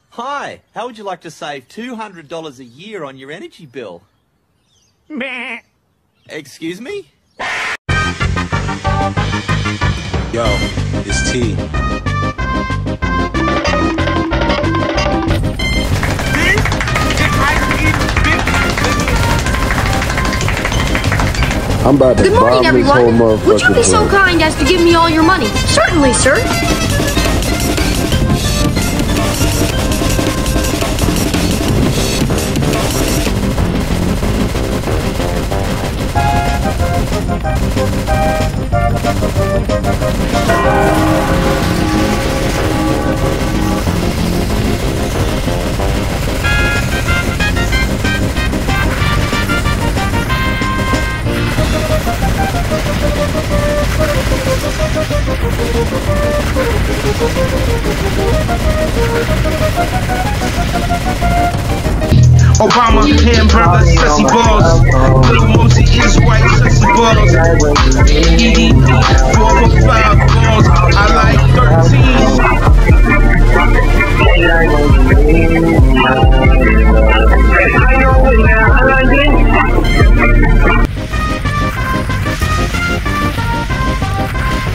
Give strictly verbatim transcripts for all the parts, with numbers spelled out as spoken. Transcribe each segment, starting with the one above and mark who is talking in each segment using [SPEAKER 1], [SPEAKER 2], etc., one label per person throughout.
[SPEAKER 1] Hi, how would you like to save two hundred dollars a year on your energy bill?
[SPEAKER 2] Meh.
[SPEAKER 1] Excuse me?
[SPEAKER 3] Yo, it's T.
[SPEAKER 4] I'm about to
[SPEAKER 5] Good morning,
[SPEAKER 4] bomb this whole
[SPEAKER 5] everyone.
[SPEAKER 4] motherfucker.
[SPEAKER 5] Would you be so kind as to give me all your money? Certainly, sir.
[SPEAKER 6] Obama, him, brother, sussy balls. Little Mosey is white, sussy balls. E D P, four or five balls. I like thirteen.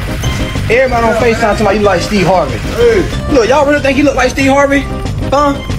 [SPEAKER 7] Everybody on FaceTime talking about you like Steve Harvey. Hey. Look, y'all really think he look like Steve Harvey? Huh?